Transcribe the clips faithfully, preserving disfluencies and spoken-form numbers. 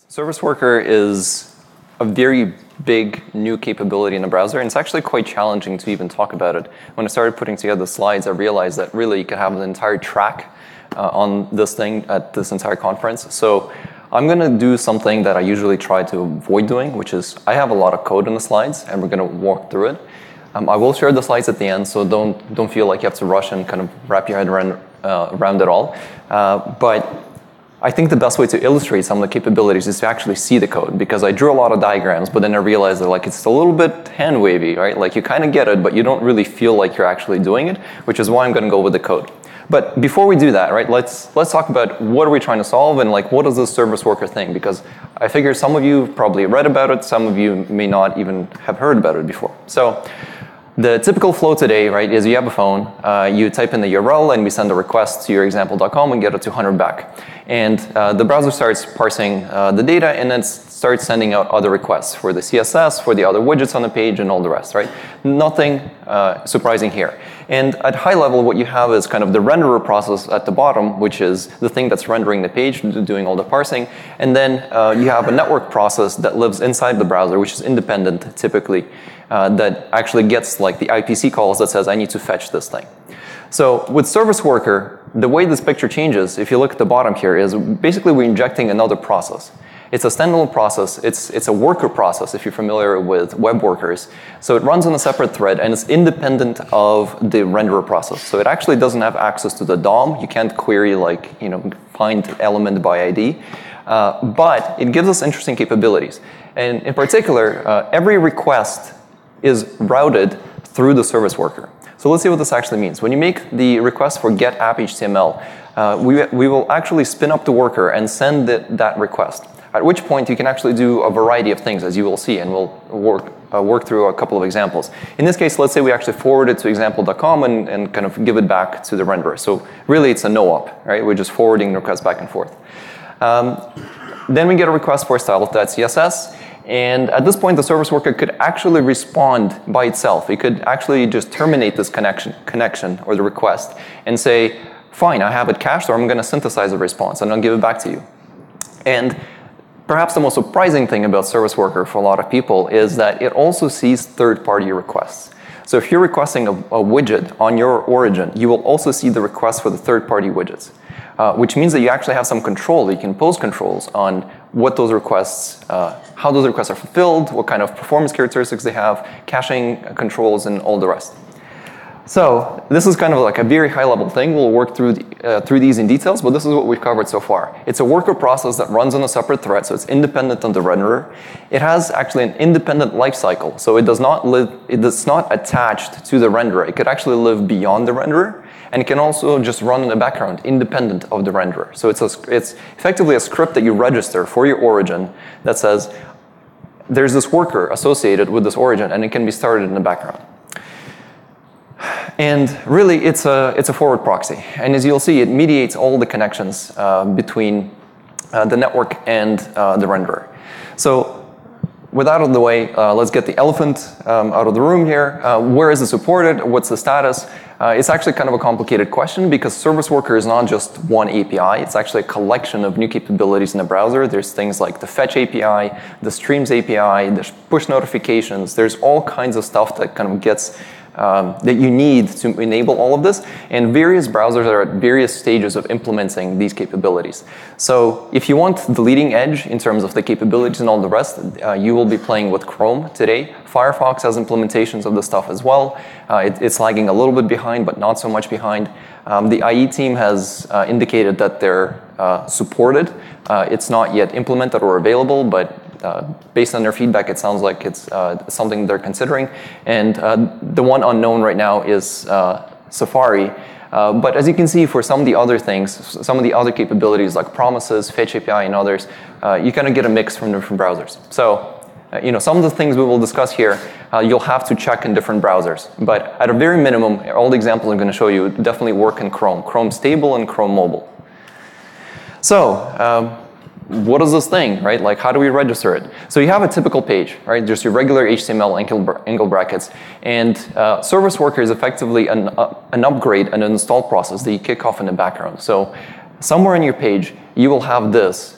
ServiceWorker is a very big new capability in the browser, and it's actually quite challenging to even talk about it. When I started putting together the slides, I realized that really you could have an entire track uh, on this thing at this entire conference. So I'm going to do something that I usually try to avoid doing, which is I have a lot of code in the slides, and we're going to walk through it. Um, I will share the slides at the end, so don't don't feel like you have to rush and kind of wrap your head around, uh, around it all. Uh, but I think the best way to illustrate some of the capabilities is to actually see the code, because I drew a lot of diagrams, but then I realized that like it's a little bit hand-wavy, right? Like you kind of get it, but you don't really feel like you're actually doing it, which is why I'm going to go with the code. But before we do that, right, let's let's talk about what are we trying to solve and like what is this ServiceWorker thing? Because I figure some of you probably read about it, some of you may not even have heard about it before. So the typical flow today, right, is you have a phone, uh, you type in the U R L, and we send a request to your example dot com and get a two hundred back. And uh, the browser starts parsing uh, the data and then starts sending out other requests for the C S S, for the other widgets on the page, and all the rest, right? Nothing uh, surprising here. And at high level, what you have is kind of the renderer process at the bottom, which is the thing that's rendering the page, doing all the parsing. And then uh, you have a network process that lives inside the browser, which is independent, typically, uh, that actually gets like the I P C calls that says, I need to fetch this thing. So with ServiceWorker, the way this picture changes, if you look at the bottom here, is basically we're injecting another process. It's a standalone process. It's, it's a worker process, if you're familiar with web workers. So it runs on a separate thread, and it's independent of the renderer process. So it actually doesn't have access to the D O M. You can't query, like, you know, find element by I D. Uh, but it gives us interesting capabilities. And in particular, uh, every request is routed through the ServiceWorker. So let's see what this actually means. When you make the request for get app H T M L, uh, we, we will actually spin up the worker and send the, that request. At which point you can actually do a variety of things, as you will see, and we'll work, uh, work through a couple of examples. In this case, let's say we actually forward it to example dot com and, and kind of give it back to the renderer. So really it's a no-op, right? We're just forwarding the request back and forth. Um, then we get a request for style.css. And at this point, the ServiceWorker could actually respond by itself. It could actually just terminate this connection, connection or the request and say, fine, I have it cached, or I'm going to synthesize a response, and I'll give it back to you. And perhaps the most surprising thing about ServiceWorker for a lot of people is that it also sees third-party requests. So if you're requesting a, a widget on your origin, you will also see the request for the third-party widgets, uh, which means that you actually have some control. You can pose controls on what those requests, uh, how those requests are fulfilled, what kind of performance characteristics they have, caching controls, and all the rest. So this is kind of like a very high-level thing. We'll work through the, uh, through these in details, but this is what we've covered so far. It's a worker process that runs on a separate thread, so it's independent on the renderer. It has actually an independent lifecycle, so it does not live. It is not attached to the renderer. It could actually live beyond the renderer, and it can also just run in the background, independent of the renderer. So it's a, it's effectively a script that you register for your origin that says there's this worker associated with this origin, and it can be started in the background. And really, it's a, it's a forward proxy. And as you'll see, it mediates all the connections uh, between uh, the network and uh, the renderer. So with that out of the way, uh, let's get the elephant um, out of the room here. Uh, where is it supported? What's the status? Uh, it's actually kind of a complicated question, because ServiceWorker is not just one A P I. It's actually a collection of new capabilities in the browser. There's things like the fetch A P I, the streams A P I, there's push notifications. There's all kinds of stuff that kind of gets Um, that you need to enable all of this, and various browsers are at various stages of implementing these capabilities. So if you want the leading edge in terms of the capabilities and all the rest, uh, you will be playing with Chrome today. Firefox has implementations of this stuff as well. Uh, it, it's lagging a little bit behind, but not so much behind. Um, the I E team has uh, indicated that they're uh, supported. Uh, it's not yet implemented or available, but Uh, based on their feedback, it sounds like it's uh, something they're considering. And uh, the one unknown right now is uh, Safari. Uh, but as you can see, for some of the other things, some of the other capabilities like promises, fetch A P I, and others, uh, you kind of get a mix from different browsers. So, uh, you know, some of the things we will discuss here, uh, you'll have to check in different browsers. But at a very minimum, all the examples I'm going to show you definitely work in Chrome. Chrome Stable and Chrome Mobile. So, um, what is this thing, right? Like, how do we register it? So you have a typical page, right? Just your regular H T M L angle brackets. And uh, ServiceWorker is effectively an, uh, an upgrade and an install process that you kick off in the background. So somewhere in your page, you will have this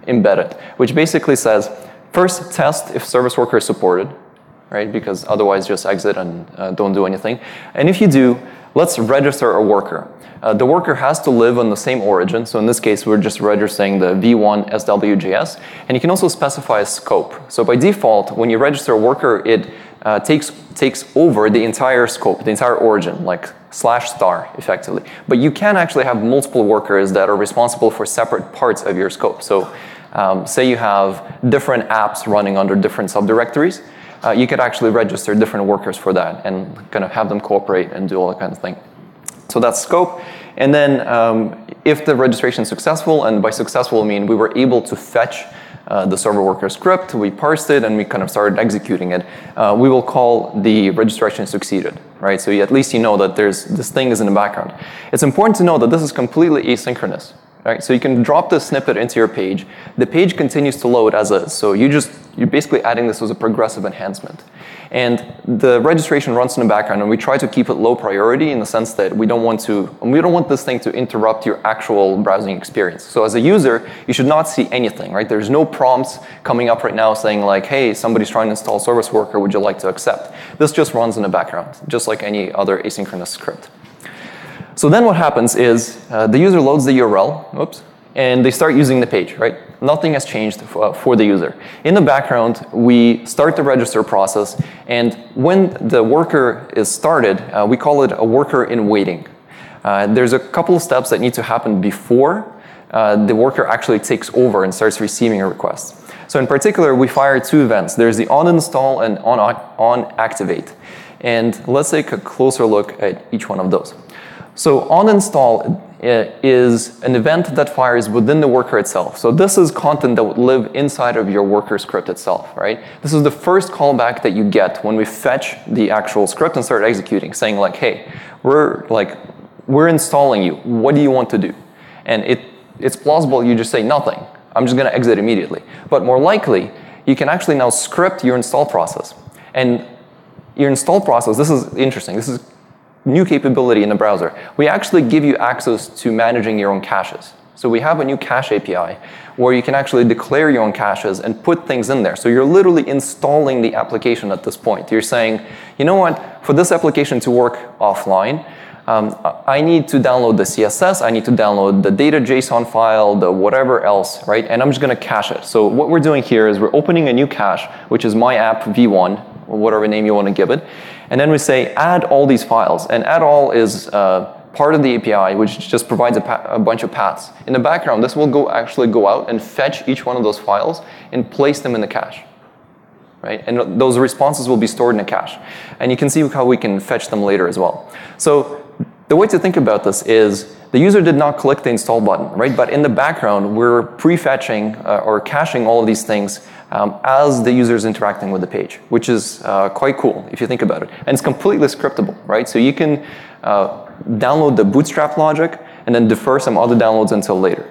embedded, which basically says, first test if ServiceWorker is supported, right? Because otherwise just exit and uh, don't do anything. And if you do, let's register a worker. Uh, the worker has to live on the same origin. So in this case, we're just registering the v one S W J S. And you can also specify a scope. So by default, when you register a worker, it uh, takes, takes over the entire scope, the entire origin, like slash star, effectively. But you can actually have multiple workers that are responsible for separate parts of your scope. So um, say you have different apps running under different subdirectories. Uh, you could actually register different workers for that and kind of have them cooperate and do all that kind of thing. So that's scope. And then um, if the registration is successful, and by successful I mean we were able to fetch uh, the server worker script, we parsed it, and we kind of started executing it, uh, we will call the registration succeeded, right? So you, at least you know that there's this thing is in the background. It's important to know that this is completely asynchronous. Right? So you can drop this snippet into your page. The page continues to load as is. So you just, you're basically adding this as a progressive enhancement. And the registration runs in the background, and we try to keep it low priority in the sense that we don't want to, we don't want this thing to interrupt your actual browsing experience. So as a user, you should not see anything, right? There's no prompts coming up right now saying like, hey, somebody's trying to install ServiceWorker, would you like to accept? This just runs in the background, just like any other asynchronous script. So then what happens is uh, the user loads the U R L, oops, and they start using the page, right? Nothing has changed uh, for the user. In the background, we start the register process, and when the worker is started, uh, we call it a worker in waiting. Uh, there's a couple of steps that need to happen before uh, the worker actually takes over and starts receiving a request. So in particular, we fire two events. There's the on-install and on-activate. And let's take a closer look at each one of those. So on-install is an event that fires within the worker itself. So this is content that would live inside of your worker script itself, right? This is the first callback that you get when we fetch the actual script and start executing, saying like, hey, we're like, we're installing you. What do you want to do? And it, it's plausible you just say nothing. I'm just going to exit immediately. But more likely, you can actually now script your install process. And your install process, this is interesting. This is new capability in the browser. We actually give you access to managing your own caches. So we have a new cache A P I where you can actually declare your own caches and put things in there. So you're literally installing the application at this point. You're saying, you know what, for this application to work offline, um, I need to download the C S S, I need to download the data JSON file, the whatever else, right? And I'm just going to cache it. So what we're doing here is we're opening a new cache, which is my app v one, or whatever name you want to give it. And then we say add all these files. And add all is uh, part of the A P I, which just provides a, a bunch of paths. In the background, this will go actually go out and fetch each one of those files and place them in the cache. Right? And those responses will be stored in a cache. And you can see how we can fetch them later as well. So the way to think about this is the user did not click the install button, right? But in the background, we're prefetching uh, or caching all of these things um, as the user is interacting with the page, which is uh, quite cool if you think about it. And it's completely scriptable, right? So you can uh, download the bootstrap logic and then defer some other downloads until later.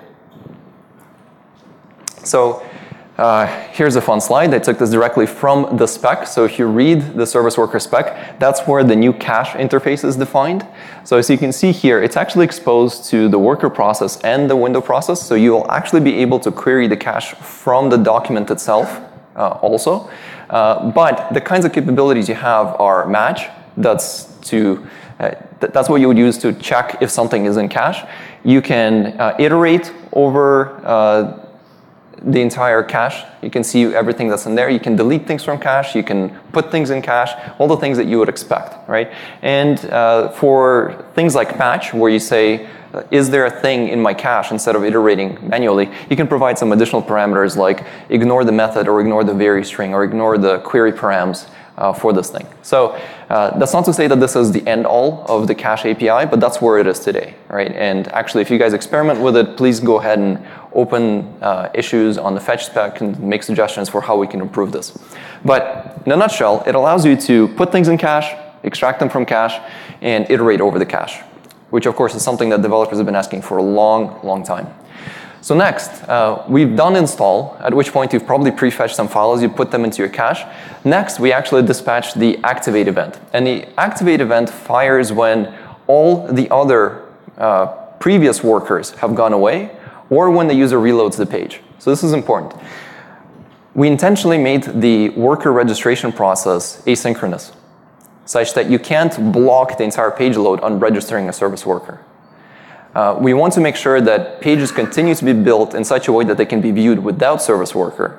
So uh, here's a fun slide. I took this directly from the spec. So if you read the ServiceWorker spec, that's where the new cache interface is defined. So as you can see here, it's actually exposed to the worker process and the window process. So you will actually be able to query the cache from the document itself uh, also. Uh, but the kinds of capabilities you have are match. That's to uh, th that's what you would use to check if something is in cache. You can uh, iterate over uh, the entire cache. You can see everything that's in there. You can delete things from cache. You can put things in cache, all the things that you would expect, right? And uh, for things like match, where you say, uh, is there a thing in my cache instead of iterating manually, you can provide some additional parameters like ignore the method or ignore the vary string or ignore the query params uh, for this thing. So uh, that's not to say that this is the end all of the cache A P I, but that's where it is today, right? And actually, if you guys experiment with it, please go ahead and open uh, issues on the fetch spec and make suggestions for how we can improve this. But in a nutshell, it allows you to put things in cache, extract them from cache, and iterate over the cache, which of course is something that developers have been asking for a long, long time. So next, uh, we've done install, at which point you've probably prefetched some files, you put them into your cache. Next, we actually dispatch the activate event. And the activate event fires when all the other uh, previous workers have gone away, or when the user reloads the page. So this is important. We intentionally made the worker registration process asynchronous, such that you can't block the entire page load on registering a service worker. Uh, we want to make sure that pages continue to be built in such a way that they can be viewed without service worker,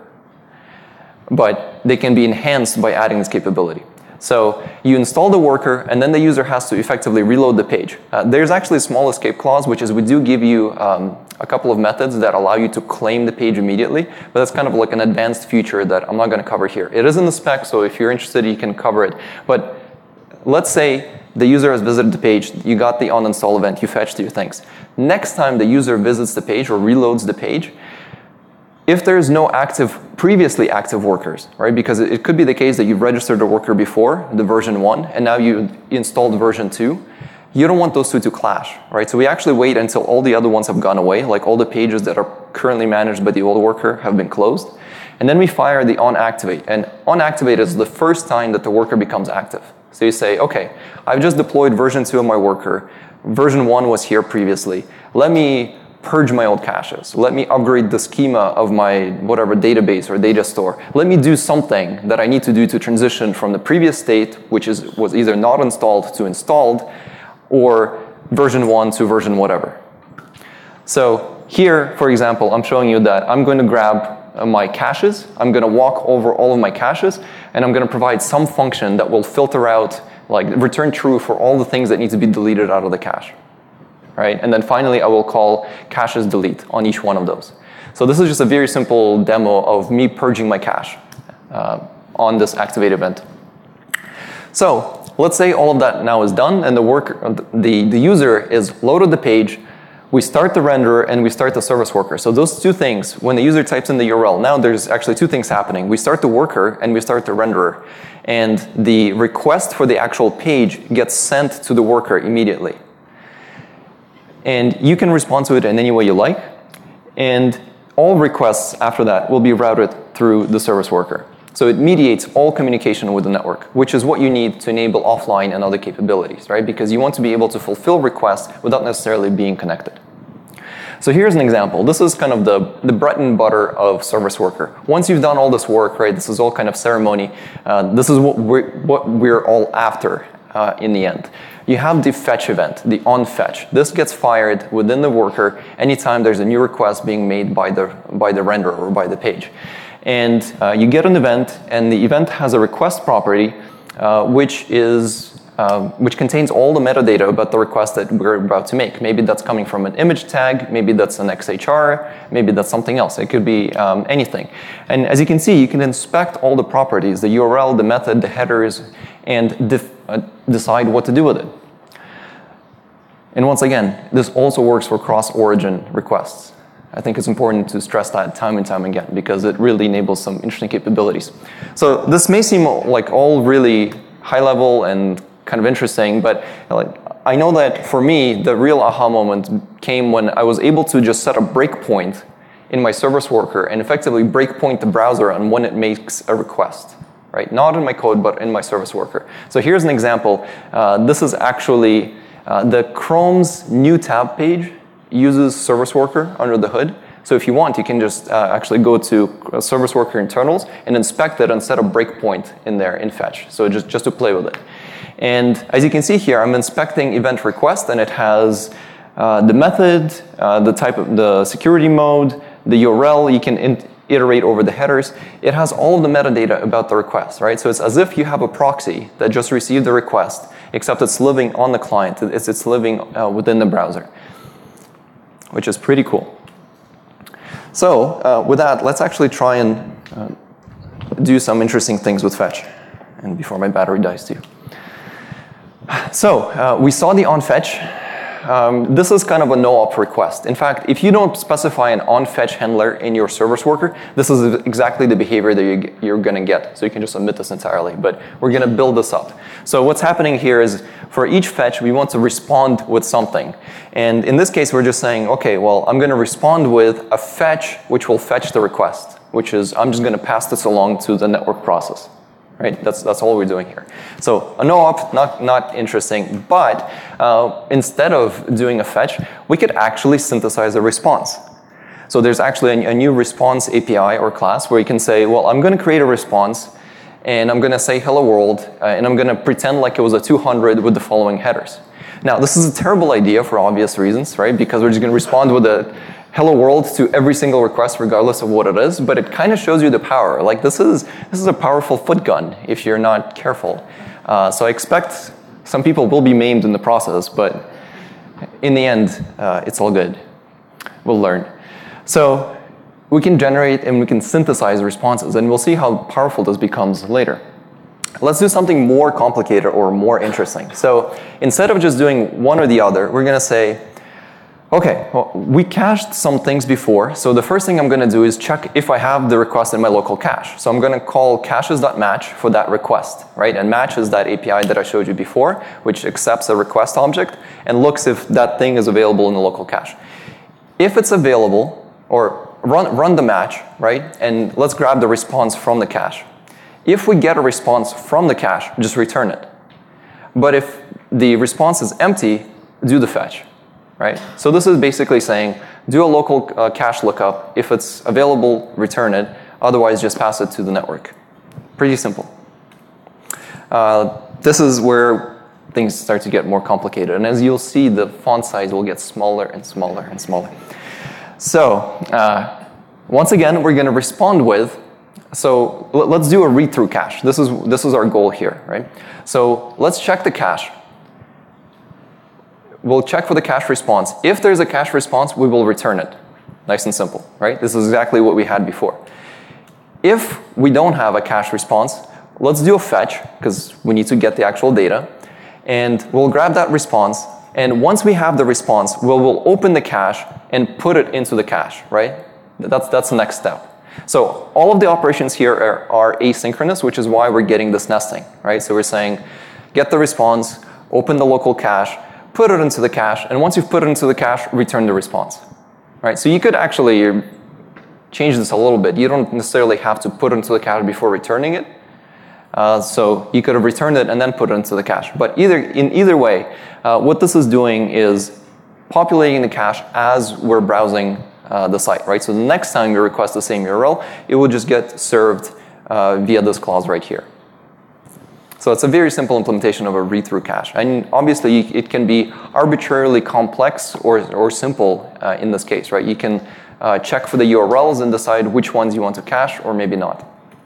but they can be enhanced by adding this capability. So you install the worker, and then the user has to effectively reload the page. Uh, there's actually a small escape clause, which is we do give you um, a couple of methods that allow you to claim the page immediately, but that's kind of like an advanced feature that I'm not going to cover here. It is in the spec, so if you're interested, you can cover it. But let's say the user has visited the page, you got the uninstall event, you fetched your things. Next time the user visits the page or reloads the page, if there's no active, previously active workers, right? Because it could be the case that you've registered a worker before, the version one, and now you installed version two. You don't want those two to clash, right? So we actually wait until all the other ones have gone away, like all the pages that are currently managed by the old worker have been closed. And then we fire the onActivate. And onActivate is the first time that the worker becomes active. So you say, okay, I've just deployed version two of my worker. Version one was here previously. Let me purge my old caches. Let me upgrade the schema of my whatever database or data store. Let me do something that I need to do to transition from the previous state, which is was either not installed to installed, or version one to version whatever. So here, for example, I'm showing you that I'm going to grab my caches, I'm going to walk over all of my caches, and I'm going to provide some function that will filter out, like return true for all the things that need to be deleted out of the cache. Right? And then finally, I will call caches delete on each one of those. So this is just a very simple demo of me purging my cache uh, on this activate event. So let's say all of that now is done, and the worker, the, the user is loaded the page. We start the renderer, and we start the service worker. So those two things, when the user types in the U R L, now there's actually two things happening. We start the worker, and we start the renderer. And the request for the actual page gets sent to the worker immediately. And you can respond to it in any way you like. And all requests after that will be routed through the service worker. So it mediates all communication with the network, which is what you need to enable offline and other capabilities, right? Because you want to be able to fulfill requests without necessarily being connected. So here's an example. This is kind of the, the bread and butter of service worker. Once you've done all this work, right, this is all kind of ceremony. Uh, this is what we're, what we're all after uh, in the end. You have the fetch event, the onFetch. This gets fired within the worker anytime there's a new request being made by the, by the renderer or by the page. And uh, you get an event, and the event has a request property, uh, which is uh, which contains all the metadata about the request that we're about to make. Maybe that's coming from an image tag, maybe that's an X H R, maybe that's something else. It could be um, anything. And as you can see, you can inspect all the properties, the U R L, the method, the headers, and def uh, decide what to do with it. And once again, this also works for cross-origin requests. I think it's important to stress that time and time again, because it really enables some interesting capabilities. So this may seem like all really high level and kind of interesting, but like, I know that for me, the real aha moment came when I was able to just set a breakpoint in my service worker and effectively breakpoint the browser on when it makes a request. Right? Not in my code, but in my service worker. So here's an example. Uh, this is actually uh, the Chrome's new tab page uses service worker under the hood. So if you want, you can just uh, actually go to service worker internals and inspect it and set a breakpoint in there in fetch. So just, just to play with it. And as you can see here, I'm inspecting event request, and it has uh, the method, uh, the type of the security mode, the U R L. You can in iterate over the headers. It has all of the metadata about the request, right? So it's as if you have a proxy that just received the request, except it's living on the client. It's, it's living uh, within the browser, which is pretty cool. So uh, with that, let's actually try and uh, do some interesting things with fetch. And before my battery dies too. So uh, we saw the onFetch. Um, this is kind of a no-op request. In fact, if you don't specify an onFetch handler in your service worker, this is exactly the behavior that you, you're going to get. So you can just omit this entirely. But we're going to build this up. So what's happening here is for each fetch, we want to respond with something. And in this case, we're just saying, OK, well, I'm going to respond with a fetch which will fetch the request, which is I'm just going to pass this along to the network process. Right? That's, that's all we're doing here. So a no-op, not, not interesting, but uh, instead of doing a fetch, we could actually synthesize a response. So there's actually a, a new response A P I or class where you can say, well, I'm going to create a response, and I'm going to say hello world, uh, and I'm going to pretend like it was a two hundred with the following headers. Now, this is a terrible idea for obvious reasons, right? Because we're just going to respond with a hello world to every single request regardless of what it is, but it kind of shows you the power. Like this is, this is a powerful foot gun if you're not careful. Uh, so I expect some people will be maimed in the process, but in the end, uh, it's all good. We'll learn. So we can generate and we can synthesize responses, and we'll see how powerful this becomes later. Let's do something more complicated or more interesting. So instead of just doing one or the other, we're going to say, okay, well, we cached some things before, so the first thing I'm going to do is check if I have the request in my local cache. So I'm going to call caches.match for that request, right? And match is that A P I that I showed you before, which accepts a request object and looks if that thing is available in the local cache. If it's available, or run, run the match, right? And let's grab the response from the cache. If we get a response from the cache, just return it. But if the response is empty, do the fetch. Right? So this is basically saying, do a local uh, cache lookup. If it's available, return it. Otherwise, just pass it to the network. Pretty simple. Uh, this is where things start to get more complicated. And as you'll see, the font size will get smaller and smaller and smaller. So uh, once again, we're going to respond with, so let's do a read-through cache. This is, this is our goal here, right? So let's check the cache. We'll check for the cache response. If there's a cache response, we will return it. Nice and simple, right? This is exactly what we had before. If we don't have a cache response, let's do a fetch, because we need to get the actual data. And we'll grab that response. And once we have the response, we'll, we'll open the cache and put it into the cache, right? That's, that's the next step. So all of the operations here are, are asynchronous, which is why we're getting this nesting, right? So we're saying, get the response, open the local cache, put it into the cache, and once you've put it into the cache, return the response. Right? So you could actually change this a little bit. You don't necessarily have to put it into the cache before returning it. Uh, so you could have returned it and then put it into the cache. But either, in either way, uh, what this is doing is populating the cache as we're browsing uh, the site. Right? So the next time you request the same U R L, it will just get served uh, via this clause right here. So it's a very simple implementation of a read-through cache. And obviously, it can be arbitrarily complex or, or simple uh, in this case, right? You can uh, check for the U R Ls and decide which ones you want to cache or maybe not.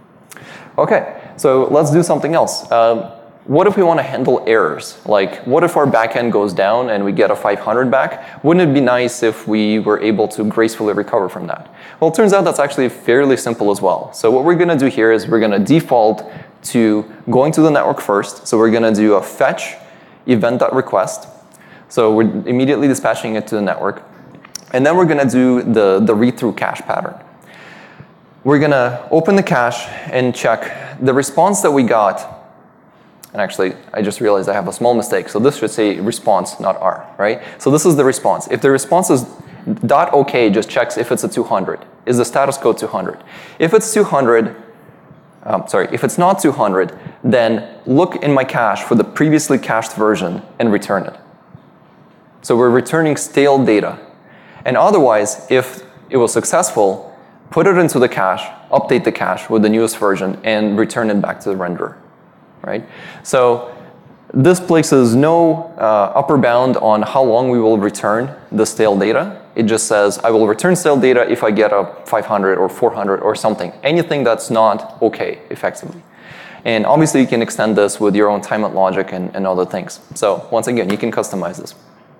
Okay, so let's do something else. Uh, what if we want to handle errors? Like, what if our backend goes down and we get a five hundred back? Wouldn't it be nice if we were able to gracefully recover from that? Well, it turns out that's actually fairly simple as well. So what we're going to do here is we're going to default to going to the network first. So we're going to do a fetch event.request. So we're immediately dispatching it to the network. And then we're going to do the, the read-through cache pattern. We're going to open the cache and check the response that we got. And actually, I just realized I have a small mistake. So this should say response, not R, right? So this is the response. If the response is .OK, just checks if it's a two hundred. Is the status code two hundred? If it's two hundred, Um, sorry, if it's not two hundred, then look in my cache for the previously cached version and return it. So we're returning stale data. And otherwise, if it was successful, put it into the cache, update the cache with the newest version, and return it back to the renderer. Right? So this places no uh, upper bound on how long we will return the stale data. It just says, I will return stale data if I get a five hundred or four hundred or something. Anything that's not OK, effectively. And obviously, you can extend this with your own timeout logic and, and other things. So once again, you can customize this.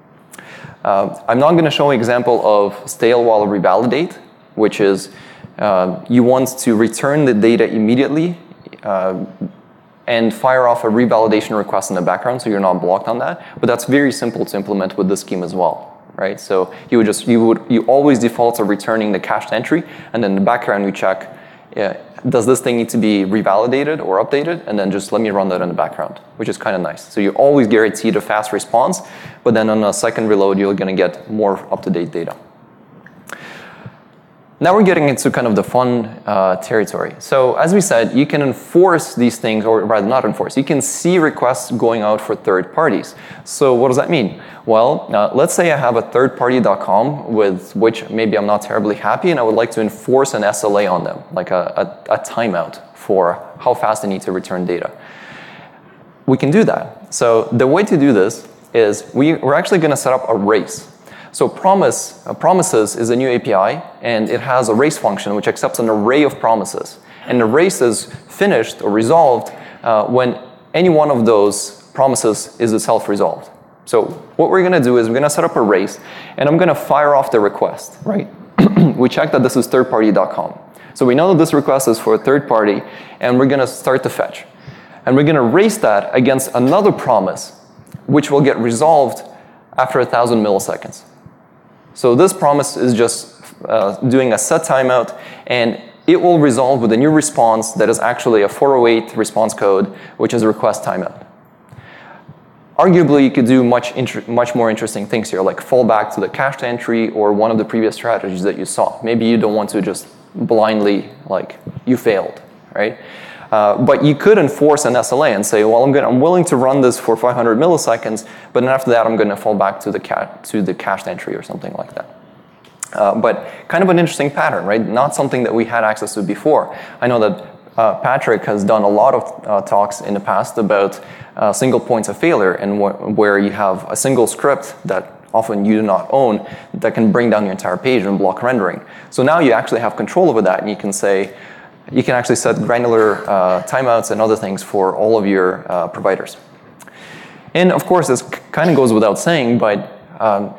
Uh, I'm not going to show an example of stale while revalidate, which is uh, you want to return the data immediately uh, and fire off a revalidation request in the background so you're not blocked on that. But that's very simple to implement with this scheme as well. Right? So you would just you would you always default to returning the cached entry, and then in the background you check, yeah, does this thing need to be revalidated or updated, and then just let me run that in the background, which is kind of nice. So you always guaranteed a fast response, but then on a second reload you're going to get more up-to-date data. now we're getting into kind of the fun uh, territory. So as we said, you can enforce these things, or rather not enforce. You can see requests going out for third parties. So what does that mean? Well, uh, let's say I have a third party dot com with which maybe I'm not terribly happy, and I would like to enforce an S L A on them, like a, a, a timeout for how fast I need to return data. We can do that. So the way to do this is we, we're actually going to set up a race. So promise, uh, promises is a new A P I, and it has a race function which accepts an array of promises. And the race is finished or resolved uh, when any one of those promises is itself resolved. So what we're going to do is we're going to set up a race, and I'm going to fire off the request, right? We check that this is third party dot com. So we know that this request is for a third party, and we're going to start the fetch. And we're going to race that against another promise, which will get resolved after one thousand milliseconds. So this promise is just uh, doing a set timeout, and it will resolve with a new response that is actually a four oh eight response code, which is a request timeout. Arguably, you could do much, much more interesting things here, like fall back to the cached entry or one of the previous strategies that you saw. Maybe you don't want to just blindly, like, you failed, right? Uh, but you could enforce an S L A and say, well, I'm, gonna, I'm willing to run this for five hundred milliseconds, but then after that, I'm going to fall back to the, ca to the cached entry or something like that. Uh, but kind of an interesting pattern, right? Not something that we had access to before. I know that uh, Patrick has done a lot of uh, talks in the past about uh, single points of failure, and wh where you have a single script that often you do not own that can bring down your entire page and block rendering. So now you actually have control over that, and you can say, you can actually set granular uh, timeouts and other things for all of your uh, providers. And of course, this kind of goes without saying, but um,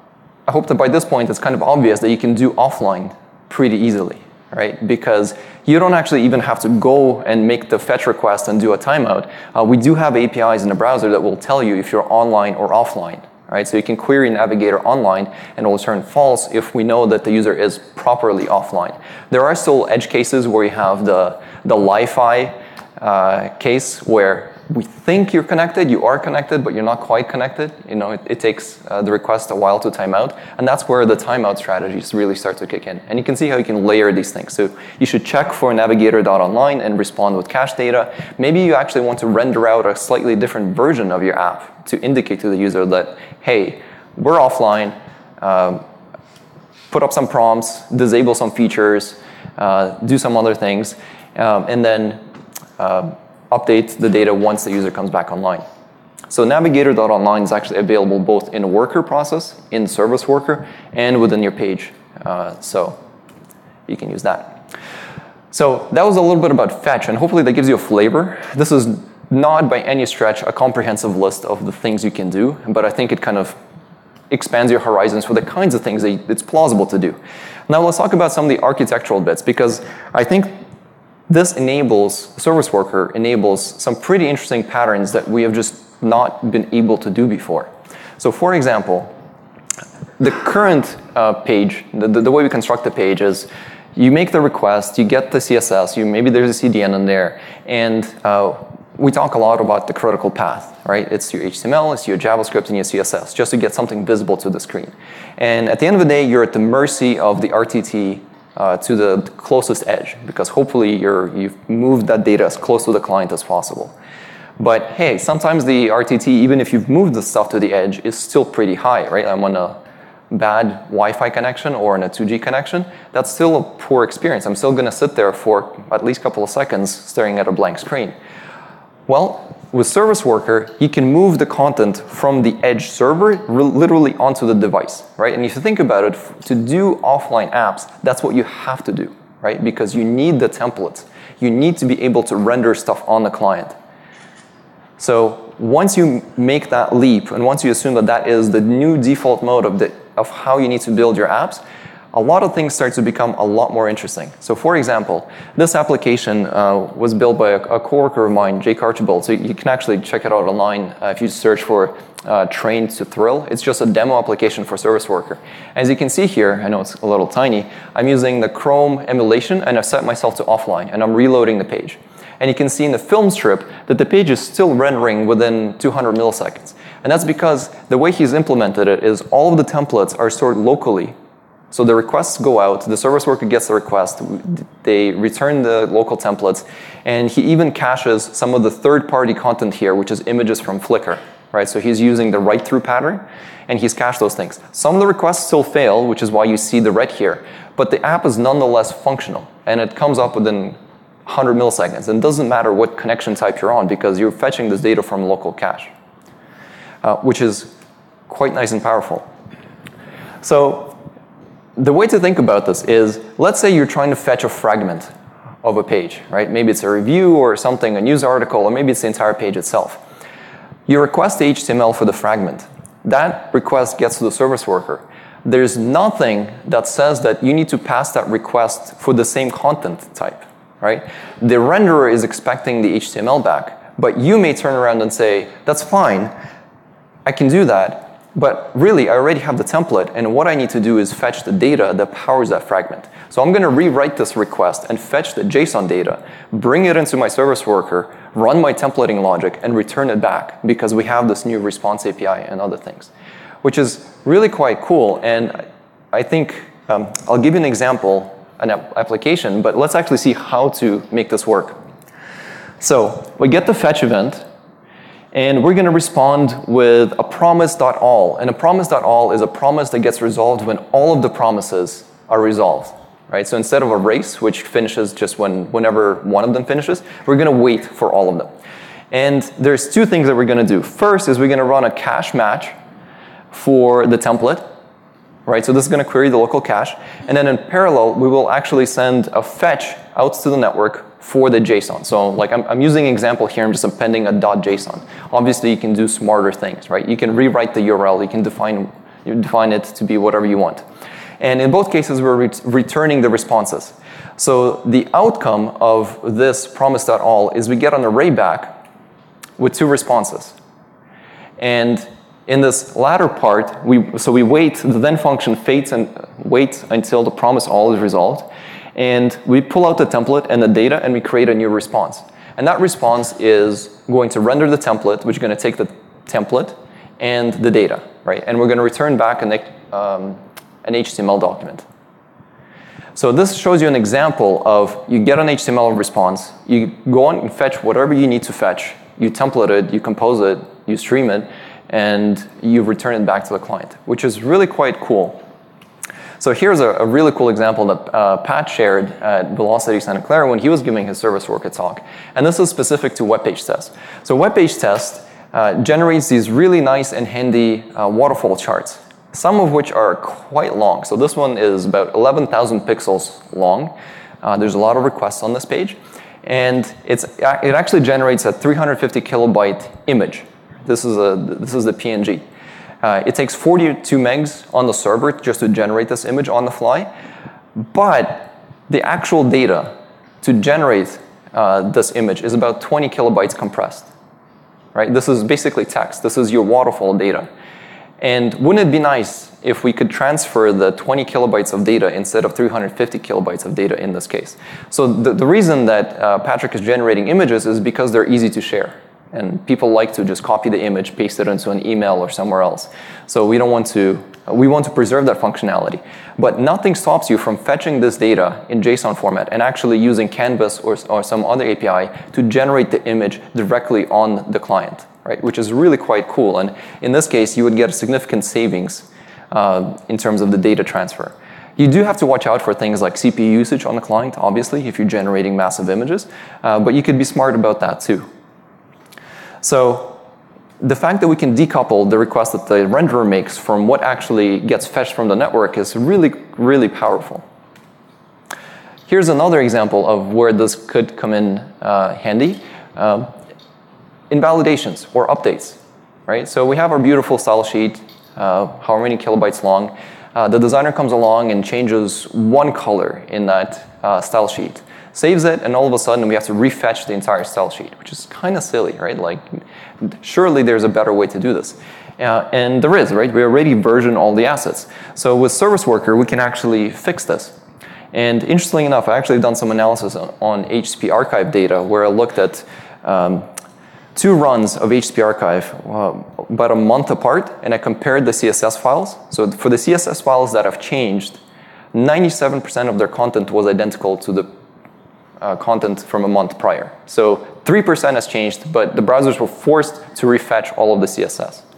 I hope that by this point it's kind of obvious that you can do offline pretty easily, right? Because you don't actually even have to go and make the fetch request and do a timeout. Uh, we do have A P Is in the browser that will tell you if you're online or offline. Right? So you can query Navigator online, and it will return false if we know that the user is properly offline. There are still edge cases where you have the, the Li-Fi uh, case where we think you're connected, you are connected, but you're not quite connected. You know, it, it takes uh, the request a while to time out, and that's where the timeout strategies really start to kick in. And you can see how you can layer these things. So you should check for navigator dot online and respond with cache data. Maybe you actually want to render out a slightly different version of your app to indicate to the user that, hey, we're offline, um, put up some prompts, disable some features, uh, do some other things, um, and then uh, update the data once the user comes back online. So navigator dot online is actually available both in a worker process, in ServiceWorker, and within your page. Uh, so you can use that. So that was a little bit about fetch, and hopefully that gives you a flavor. This is not by any stretch a comprehensive list of the things you can do, but I think it kind of expands your horizons for the kinds of things that it's plausible to do. Now let's talk about some of the architectural bits, because I think this enables, ServiceWorker enables some pretty interesting patterns that we have just not been able to do before. So for example, the current uh, page, the, the, the way we construct the page is you make the request, you get the C S S, you, maybe there's a C D N in there, and uh, we talk a lot about the critical path, right? It's your H T M L, it's your JavaScript, and your C S S, just to get something visible to the screen. And at the end of the day, you're at the mercy of the R T T uh, to the closest edge, because hopefully you're, you've moved that data as close to the client as possible. But hey, sometimes the R T T, even if you've moved the stuff to the edge, is still pretty high, right? I'm on a bad Wi-Fi connection or on a two G connection. That's still a poor experience. I'm still going to sit there for at least a couple of seconds staring at a blank screen. Well, with ServiceWorker, you can move the content from the edge server literally onto the device, right? And if you think about it, to do offline apps, that's what you have to do, right? Because you need the templates. You need to be able to render stuff on the client. So once you make that leap, and once you assume that that is the new default mode of, the, of how you need to build your apps, a lot of things start to become a lot more interesting. So for example, this application uh, was built by a, a coworker of mine, Jake Archibald. So you can actually check it out online uh, if you search for uh, Train to Thrill. It's just a demo application for ServiceWorker. As you can see here, I know it's a little tiny, I'm using the Chrome emulation, and I've set myself to offline, and I'm reloading the page. And you can see in the film strip that the page is still rendering within two hundred milliseconds. And that's because the way he's implemented it is all of the templates are stored locally So the requests go out, the service worker gets the request, they return the local templates, and he even caches some of the third-party content here, which is images from Flickr, right? So he's using the write-through pattern, and he's cached those things. Some of the requests still fail, which is why you see the red here, but the app is nonetheless functional, and it comes up within one hundred milliseconds. And it doesn't matter what connection type you're on, because you're fetching this data from local cache, uh, which is quite nice and powerful. So the way to think about this is, let's say you're trying to fetch a fragment of a page, right? Maybe it's a review or something, a news article, or maybe it's the entire page itself. You request the H T M L for the fragment. That request gets to the service worker. There's nothing that says that you need to pass that request for the same content type, right? The renderer is expecting the H T M L back, but you may turn around and say, that's fine, I can do that. But really, I already have the template, and what I need to do is fetch the data that powers that fragment. So I'm going to rewrite this request and fetch the JSON data, bring it into my service worker, run my templating logic, and return it back, because we have this new response A P I and other things, which is really quite cool. And I think um, I'll give you an example, an ap application, but let's actually see how to make this work. So we get the fetch event, and we're going to respond with a promise.all. And a promise.all is a promise that gets resolved when all of the promises are resolved, right? So instead of a race, which finishes just when, whenever one of them finishes, we're going to wait for all of them. And there's two things that we're going to do. First is we're going to run a cache match for the template, right? So this is going to query the local cache. And then in parallel, we will actually send a fetch out to the network for the JSON. So like I'm, I'm using an example here, I'm just appending a .json. Obviously you can do smarter things, right? You can rewrite the U R L, you can define, you define it to be whatever you want. And in both cases, we're re returning the responses. So the outcome of this promise.all is we get an array back with two responses. And in this latter part, we, so we wait, the then function waits and waits until the promise all is resolved. And we pull out the template and the data, and we create a new response. And that response is going to render the template, which is going to take the template and the data, right? And we're going to return back an, um, an H T M L document. So this shows you an example of you get an H T M L response, you go on and fetch whatever you need to fetch, you template it, you compose it, you stream it, and you return it back to the client, which is really quite cool. So here's a, a really cool example that uh, Pat shared at Velocity Santa Clara when he was giving his service worker talk. And this is specific to web page test. So web page test uh, generates these really nice and handy uh, waterfall charts, some of which are quite long. So this one is about eleven thousand pixels long. Uh, there's a lot of requests on this page. And it's, it actually generates a three hundred fifty kilobyte image. This is, a, this is the P N G. Uh, it takes forty-two megs on the server just to generate this image on the fly. But the actual data to generate uh, this image is about twenty kilobytes compressed. Right? This is basically text. This is your waterfall data. And wouldn't it be nice if we could transfer the twenty kilobytes of data instead of three hundred fifty kilobytes of data in this case? So the, the reason that uh, Patrick is generating images is because they're easy to share. And people like to just copy the image, paste it into an email or somewhere else. So we don't want to, we want to preserve that functionality. But nothing stops you from fetching this data in JSON format and actually using Canvas or, or some other A P I to generate the image directly on the client, right? Which is really quite cool. And in this case, you would get a significant savings uh, in terms of the data transfer. You do have to watch out for things like C P U usage on the client, obviously, if you're generating massive images. Uh, but you could be smart about that too. So the fact that we can decouple the request that the renderer makes from what actually gets fetched from the network is really, really powerful. Here's another example of where this could come in uh, handy. Um, invalidations or updates, right? So we have our beautiful style sheet, uh, however many kilobytes long. Uh, the designer comes along and changes one color in that uh, style sheet. Saves it, and all of a sudden we have to refetch the entire style sheet, which is kind of silly, right? Like, surely there's a better way to do this. Uh, and there is, right? We already version all the assets. So with ServiceWorker, we can actually fix this. And interestingly enough, I actually done some analysis on, on H T T P archive data where I looked at um, two runs of H T T P archive uh, about a month apart, and I compared the C S S files. So for the C S S files that have changed ninety-seven percent of their content was identical to the uh, content from a month prior. So three percent has changed, but the browsers were forced to refetch all of the C S S.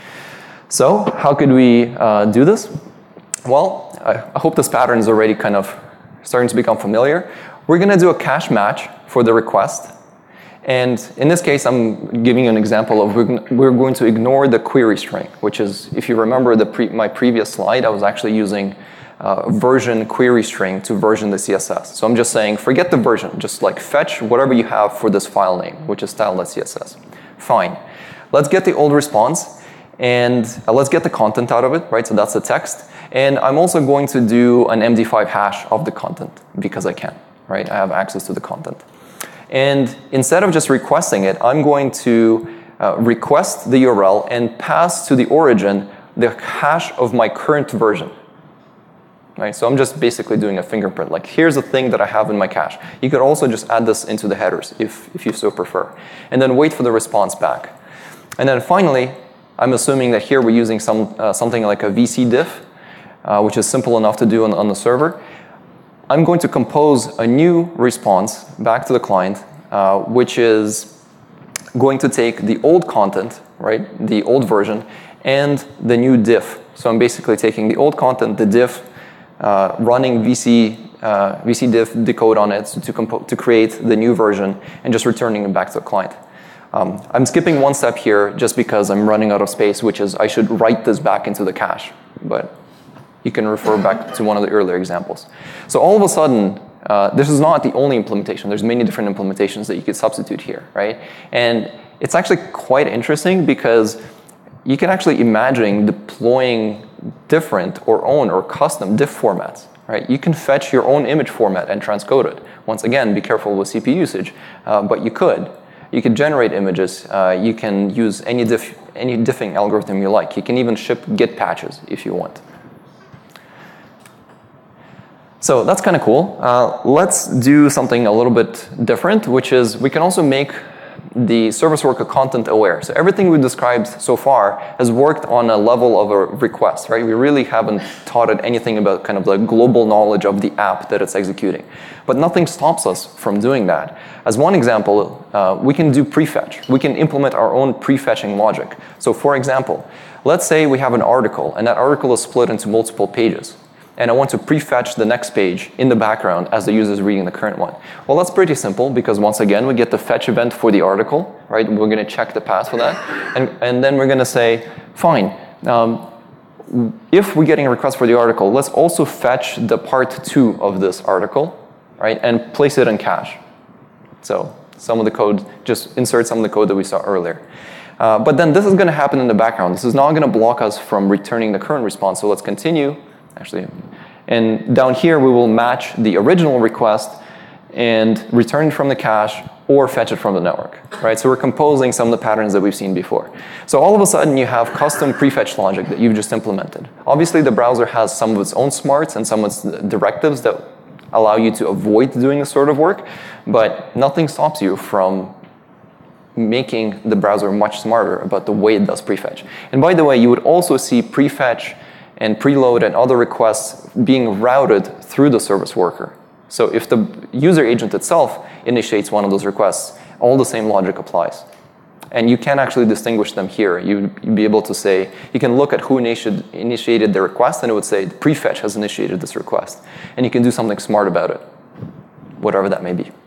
So how could we uh, do this? Well, I hope this pattern is already kind of starting to become familiar. We're going to do a cache match for the request. And in this case, I'm giving you an example of we're going to ignore the query string, which is, if you remember the pre my previous slide, I was actually using uh, version query string to version the C S S. So I'm just saying, forget the version, just like fetch whatever you have for this file name, which is style.css. Fine. Let's get the old response, and uh, let's get the content out of it, right? So that's the text. And I'm also going to do an M D five hash of the content, because I can, right? I have access to the content. And instead of just requesting it, I'm going to uh, request the U R L and pass to the origin the hash of my current version. Right? So I'm just basically doing a fingerprint. Like, here's the thing that I have in my cache. You could also just add this into the headers if, if you so prefer. And then wait for the response back. And then finally, I'm assuming that here we're using some, uh, something like a V C diff, uh, which is simple enough to do on, on the server. I'm going to compose a new response back to the client, uh, which is going to take the old content, right, the old version, and the new diff. So I'm basically taking the old content, the diff, uh, running V C, uh, V C diff decode on it to, compo to create the new version, and just returning it back to the client. Um, I'm skipping one step here just because I'm running out of space, which is I should write this back into the cache. But you can refer back to one of the earlier examples. So all of a sudden, uh, this is not the only implementation. There's many different implementations that you could substitute here, right? And it's actually quite interesting because you can actually imagine deploying different or own or custom diff formats, right? You can fetch your own image format and transcode it. Once again, be careful with C P U usage, uh, but you could. You could generate images. Uh, you can use any diff, any diffing algorithm you like. You can even ship Git patches if you want. So that's kind of cool. Uh, let's do something a little bit different, which is we can also make the ServiceWorker content aware. So everything we've described so far has worked on a level of a request, right? We really haven't taught it anything about kind of the global knowledge of the app that it's executing. But nothing stops us from doing that. As one example, uh, we can do prefetch. We can implement our own prefetching logic. So for example, let's say we have an article, and that article is split into multiple pages. And I want to prefetch the next page in the background as the user is reading the current one. Well, that's pretty simple because once again, we get the fetch event for the article, right? We're going to check the path for that. And, and then we're going to say, fine, um, if we're getting a request for the article, let's also fetch the part two of this article, right? And place it in cache. So some of the code, just insert some of the code that we saw earlier. Uh, but then this is going to happen in the background. This is not going to block us from returning the current response. So let's continue. Actually, and down here we will match the original request and return it from the cache or fetch it from the network, right? So we're composing some of the patterns that we've seen before. So all of a sudden you have custom prefetch logic that you've just implemented. Obviously the browser has some of its own smarts and some of its directives that allow you to avoid doing this sort of work, but nothing stops you from making the browser much smarter about the way it does prefetch. And by the way, you would also see prefetch and preload and other requests being routed through the service worker. So if the user agent itself initiates one of those requests, all the same logic applies. And you can actually distinguish them here. You'd be able to say, you can look at who initiated, initiated the request, and it would say, prefetch has initiated this request. And you can do something smart about it, whatever that may be.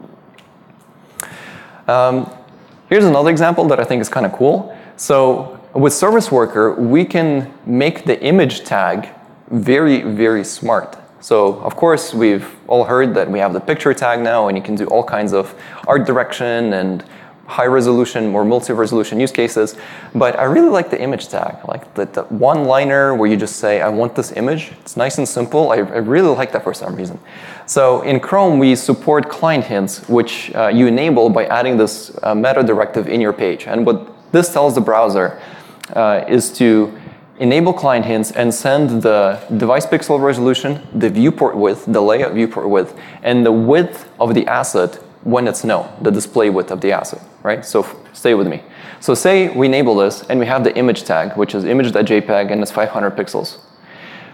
Um, here's another example that I think is kind of cool. So with ServiceWorker, we can make the image tag very, very smart. So of course, we've all heard that we have the picture tag now, and you can do all kinds of art direction and high resolution or multi-resolution use cases. But I really like the image tag, like the, the one-liner where you just say, I want this image. It's nice and simple. I, I really like that for some reason. So in Chrome, we support client hints, which uh, you enable by adding this uh, meta directive in your page. And what this tells the browser Uh, is to enable client hints and send the device pixel resolution, the viewport width, the layout viewport width, and the width of the asset when it's known, the display width of the asset, right? So stay with me. So say we enable this and we have the image tag, which is image.jpg and it's five hundred pixels.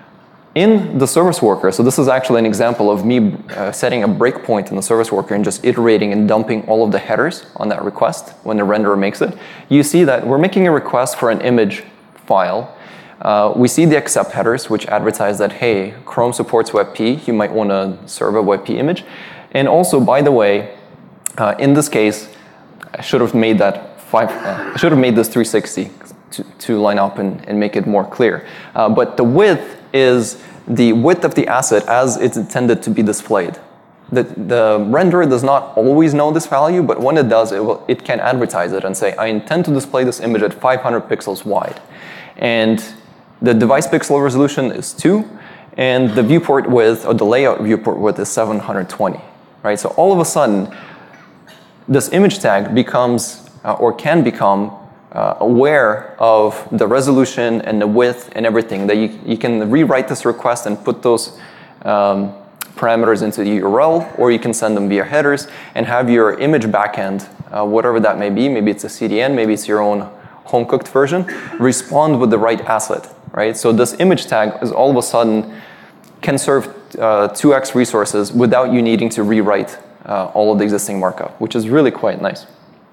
in the service worker, so this is actually an example of me uh, setting a breakpoint in the service worker and just iterating and dumping all of the headers on that request when the renderer makes it. You see that we're making a request for an image file. Uh, we see the accept headers, which advertise that, hey, Chrome supports WebP. You might want to serve a WebP image. And also, by the way, uh, in this case, I should have made that five. Uh, I should have made this three sixty to, to line up and, and make it more clear. Uh, but the width is the width of the asset as it's intended to be displayed. The, the renderer does not always know this value, but when it does, it, will, it can advertise it and say, I intend to display this image at five hundred pixels wide. And the device pixel resolution is two, and the viewport width, or the layout viewport width, is seven hundred twenty. Right? So all of a sudden, this image tag becomes, uh, or can become, Uh, aware of the resolution and the width and everything, that you, you can rewrite this request and put those um, parameters into the U R L, or you can send them via headers and have your image backend, uh, whatever that may be, maybe it's a C D N, maybe it's your own home-cooked version, respond with the right asset, right? So this image tag is all of a sudden can serve uh, two X resources without you needing to rewrite uh, all of the existing markup, which is really quite nice.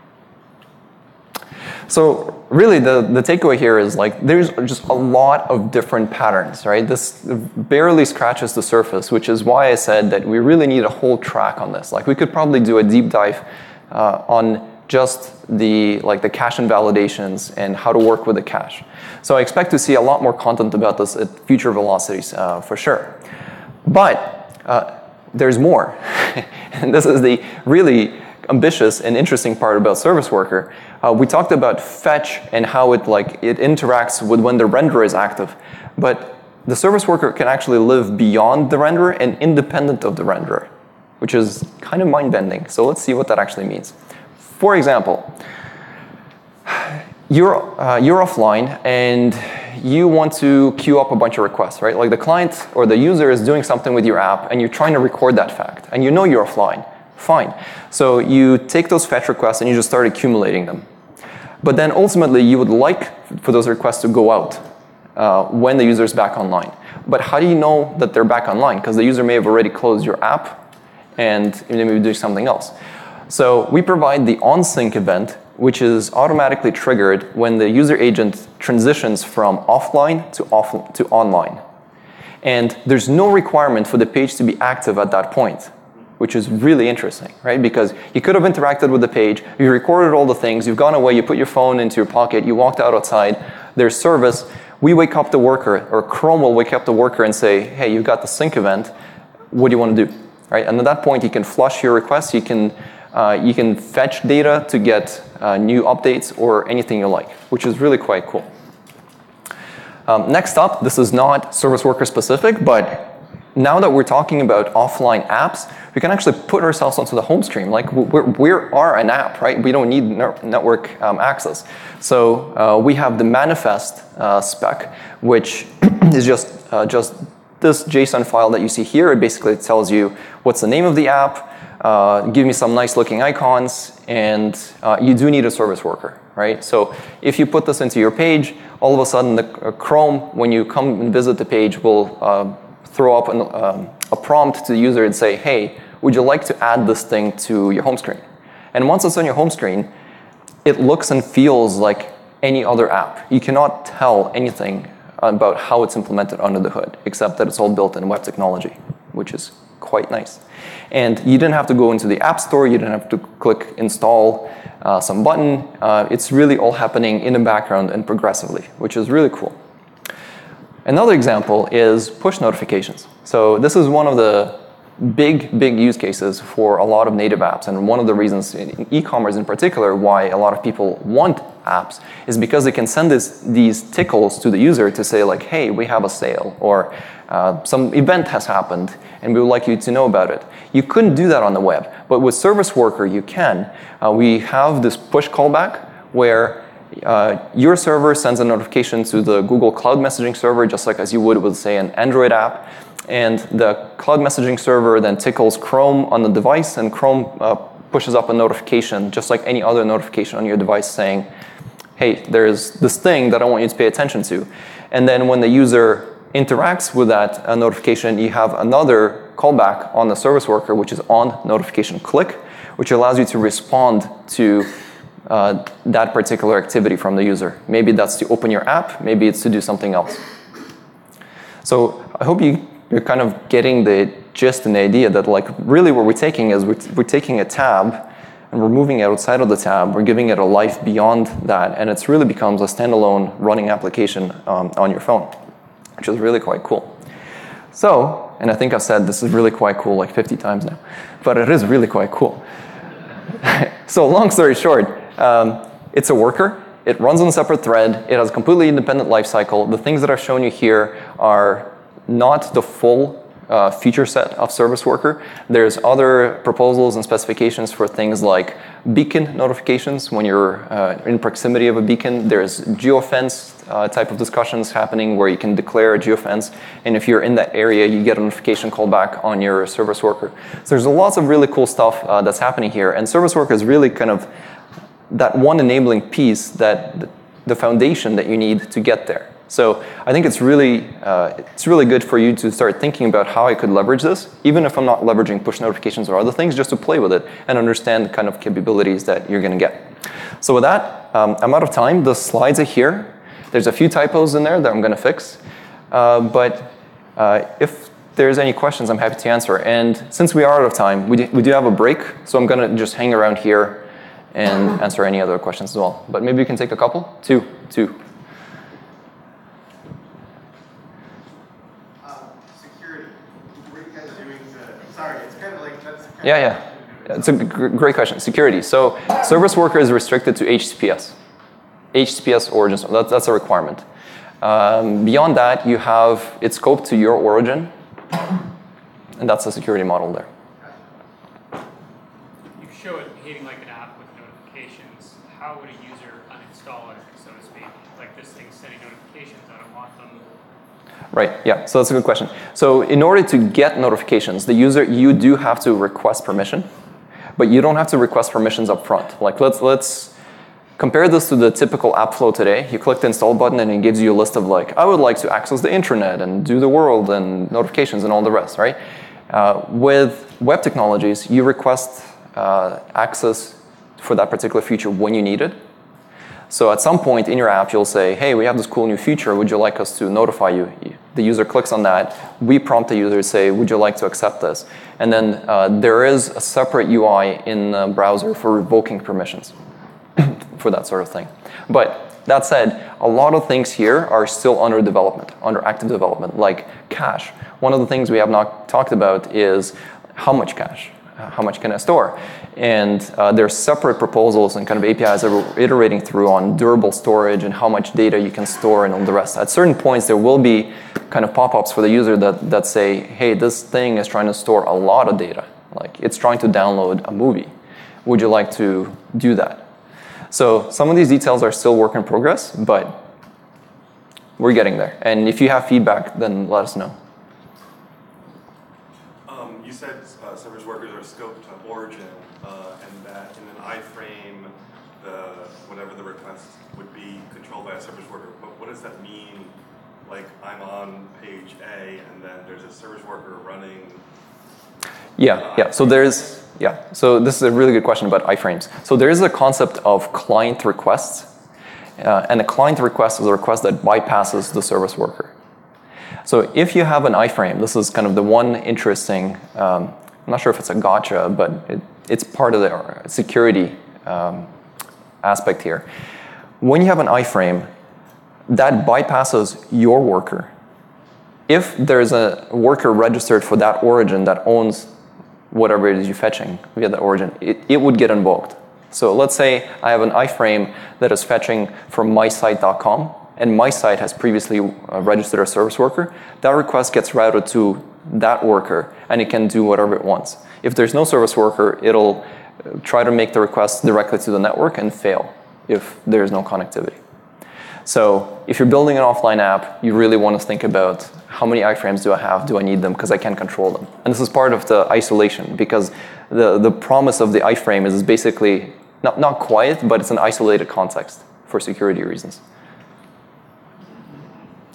So really, the, the takeaway here is like there's just a lot of different patterns, right? This barely scratches the surface, which is why I said that we really need a whole track on this. Like we could probably do a deep dive uh, on just the like the cache invalidations and how to work with the cache. So I expect to see a lot more content about this at future velocities uh, for sure. But uh, there's more, and this is the really ambitious and interesting part about ServiceWorker. Uh, we talked about fetch and how it like it interacts with when the renderer is active, but the ServiceWorker can actually live beyond the renderer and independent of the renderer, which is kind of mind-bending. So let's see what that actually means. For example, you're uh, you're offline and you want to queue up a bunch of requests, right? Like the client or the user is doing something with your app, and you're trying to record that fact, and you know you're offline. Fine. So you take those fetch requests and you just start accumulating them. But then ultimately, you would like for those requests to go out uh, when the user is back online. But how do you know that they're back online? Because the user may have already closed your app and they may be doing something else. So we provide the on-sync event, which is automatically triggered when the user agent transitions from offline to, off to online. And there's no requirement for the page to be active at that point, which is really interesting, right? Because you could have interacted with the page, you recorded all the things, you've gone away, you put your phone into your pocket, you walked out outside, there's service, we wake up the worker, or Chrome will wake up the worker and say, hey, you've got the sync event, what do you want to do, right? And at that point, you can flush your requests, you can, uh, you can fetch data to get uh, new updates or anything you like, which is really quite cool. Um, next up, this is not ServiceWorker specific, but now that we're talking about offline apps, we can actually put ourselves onto the home screen. Like we're, we are an app, right? We don't need network um, access. So uh, we have the manifest uh, spec, which is just uh, just this JSON file that you see here. It basically tells you what's the name of the app, uh, give me some nice looking icons, and uh, you do need a service worker, right? So if you put this into your page, all of a sudden the uh, Chrome, when you come and visit the page, will uh, throw up an, um, a prompt to the user and say, hey, would you like to add this thing to your home screen? And once it's on your home screen, it looks and feels like any other app. You cannot tell anything about how it's implemented under the hood, except that it's all built in web technology, which is quite nice. And you didn't have to go into the App Store, you didn't have to click install uh, some button. Uh, it's really all happening in the background and progressively, which is really cool. Another example is push notifications. So this is one of the big, big use cases for a lot of native apps. And one of the reasons in e-commerce in particular why a lot of people want apps is because they can send this, these tickles to the user to say like, hey, we have a sale, or uh, some event has happened and we would like you to know about it. You couldn't do that on the web, but with ServiceWorker you can. Uh, we have this push callback where Uh, your server sends a notification to the Google Cloud Messaging server, just like as you would with, say, an Android app. And the Cloud Messaging server then tickles Chrome on the device, and Chrome uh, pushes up a notification, just like any other notification on your device saying, hey, there's this thing that I want you to pay attention to. And then when the user interacts with that uh, notification, you have another callback on the service worker, which is on notification click, which allows you to respond to uh, that particular activity from the user. Maybe that's to open your app, maybe it's to do something else. So I hope you, you're kind of getting the gist and the idea that like really what we're taking is we're, we're taking a tab and we're moving it outside of the tab, we're giving it a life beyond that, and it really becomes a standalone running application um, on your phone, which is really quite cool. So, and I think I've said this is really quite cool like fifty times now, but it is really quite cool. So long story short, um, it's a worker. It runs on a separate thread. It has a completely independent lifecycle. The things that I've shown you here are not the full uh, feature set of ServiceWorker. There's other proposals and specifications for things like beacon notifications when you're uh, in proximity of a beacon. There's geofence uh, type of discussions happening where you can declare a geofence, and if you're in that area, you get a notification callback on your ServiceWorker. So there's lots of really cool stuff uh, that's happening here, and ServiceWorker is really kind of that one enabling piece, that the foundation that you need to get there. So I think it's really, uh, it's really good for you to start thinking about how I could leverage this, even if I'm not leveraging push notifications or other things, just to play with it and understand the kind of capabilities that you're going to get. So with that, um, I'm out of time. The slides are here. There's a few typos in there that I'm going to fix. Uh, but uh, if there's any questions, I'm happy to answer. And since we are out of time, we do, we do have a break, so I'm going to just hang around here and answer any other questions as well. But maybe we can take a couple? Two, two. Um, security. What are you guys doing to, sorry, it's kind of like, that's kind Yeah, yeah. It's a gr great question. Security. So ServiceWorker is restricted to H T T P S. H T T P S origins, that's, that's a requirement. Um, beyond that, you have it scoped to your origin, and that's the security model there. You show it behaving like an app with notifications. How would a user uninstall it, so to speak? Like this thing's sending notifications, I don't want them. Right, yeah, so that's a good question. So in order to get notifications, the user, you do have to request permission, but you don't have to request permissions up front. Like let's, let's compare this to the typical app flow today. You click the install button and it gives you a list of like, I would like to access the internet and do the world and notifications and all the rest, right? Uh, with web technologies, you request uh, access for that particular feature when you need it. So at some point in your app, you'll say, hey, we have this cool new feature. Would you like us to notify you? The user clicks on that. We prompt the user to say, would you like to accept this? And then uh, there is a separate U I in the browser for revoking permissions for that sort of thing. But that said, a lot of things here are still under development, under active development, like cache. One of the things we have not talked about is how much cache. How much can I store? And uh, there's separate proposals and kind of A P Is that we're iterating through on durable storage and how much data you can store and all the rest. At certain points, there will be kind of pop-ups for the user that, that say, hey, this thing is trying to store a lot of data. Like it's trying to download a movie. Would you like to do that? So some of these details are still work in progress, but we're getting there. And if you have feedback, then let us know. Um, you said uh, service workers are scoped to origin, uh, and that in an iframe, the whatever the request would be controlled by a service worker. But what does that mean? Like I'm on page A, and then there's a service worker running. Yeah, yeah. So there's yeah. So this is a really good question about iframes. So there is a concept of client requests, uh, and a client request is a request that bypasses the service worker. So if you have an iframe, this is kind of the one interesting, um, I'm not sure if it's a gotcha, but it, it's part of the security um, aspect here. When you have an iframe, that bypasses your worker. If there's a worker registered for that origin that owns whatever it is you're fetching via the origin, it, it would get invoked. So let's say I have an iframe that is fetching from my site dot com, and my site has previously uh, registered a service worker. That request gets routed to that worker, and it can do whatever it wants. If there's no service worker, it'll try to make the request directly to the network and fail if there's no connectivity. So if you're building an offline app, you really want to think about how many iframes do I have? Do I need them? Because I can't control them. And this is part of the isolation, because the, the promise of the iframe is basically not, not quiet, but it's an isolated context for security reasons.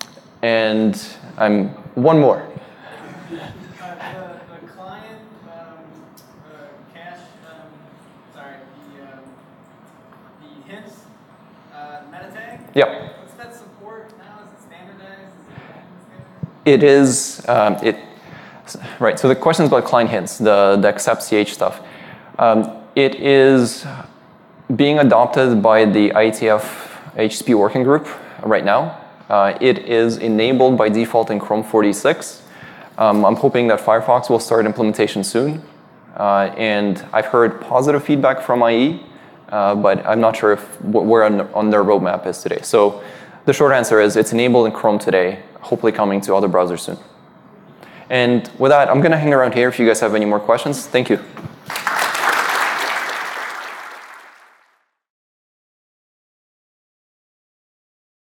And I'm one more. Uh, the, the client um, uh, cache, um, sorry, the, um, the hints uh, meta tag? Yep. What's that support now? Is it standardized? Is it It is, um, it, right, so the question is about client hints, the, the accept C H stuff. Um, it is being adopted by the I E T F H C P working group right now. Uh, it is enabled by default in Chrome forty-six. Um, I'm hoping that Firefox will start implementation soon. Uh, and I've heard positive feedback from I E, uh, but I'm not sure if where on, on their roadmap is today. So the short answer is it's enabled in Chrome today, hopefully coming to other browsers soon. And with that, I'm going to hang around here if you guys have any more questions. Thank you.